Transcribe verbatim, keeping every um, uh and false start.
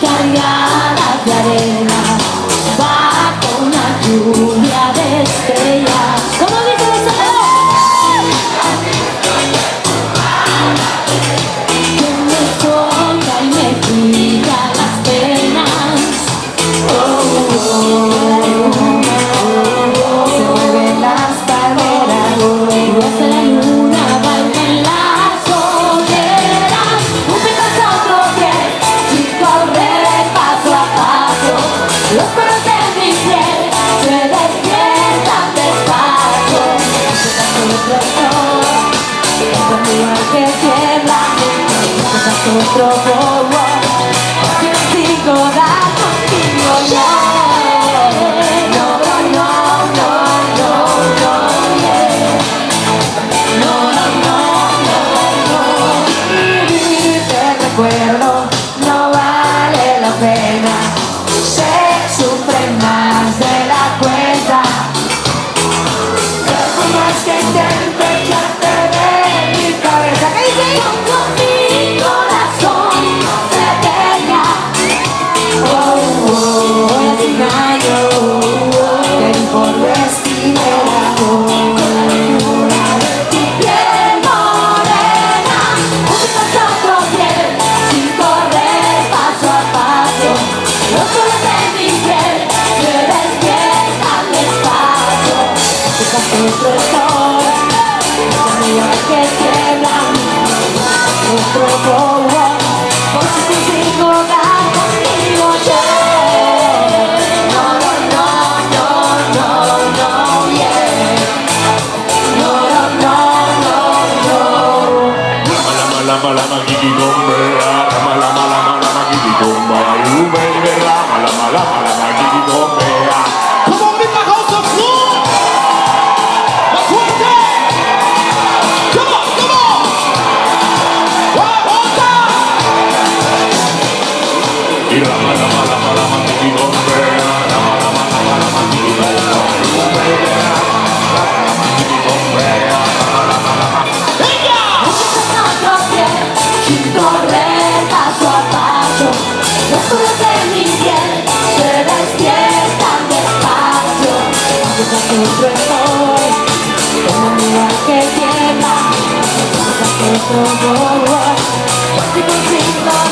cargadas de arena, bajo una lluvia de estrellas. ¿Cómo dice eso? Que me toca y me quita las penas. Oh, oh, oh, oh, se mueven las palmeras, rosa la luna baila en las hogueras. Un pie tras otro pie, sin correr paso a paso, los poros de mi piel se despiertan despacio. Que tiembla, otro bobo, que sigo dar contigo yo. No, no, no, no, no, no, yeah. No, no, no, no, no. Vivir de recuerdo no vale la pena. Se sufre más de la cuenta. Por más que intente echarte de mi cabeza. ¿Qué dice? Mi corazón se deja. Oh, oh, oh, te engaño. Que por vestimenta con la luna de tu piel morena. Un pie tras otro pie, sin correr paso a paso, los poros de mi piel se despiertan despacio. Un pie tras otro sol, que tiemblan, otro bobo, por si consigo dar contigo yo. No, no, no, no, no, no, yeah. No, no, no, no, no. Lama, lama, lama, kiki gombe, lama, lama, lama, lama, kiki gombe, you baby, lama, lama, lama, lama, kiki gombe. Come on, in the house of floor. Let's work that. Come on, come on. One more time. Y lama, lama, lama, lama, kiki gombe, lama, lama, lama, lama, kiki gombe, you baby, lama, lama, lama, kiki gombe, lama, lama, lama. Venga. Otro pie, sin correr paso a paso, los poros de mi piel se despiertan despacio. Otro estoy, como un lugar que tiembla, otro bobo, por si consigo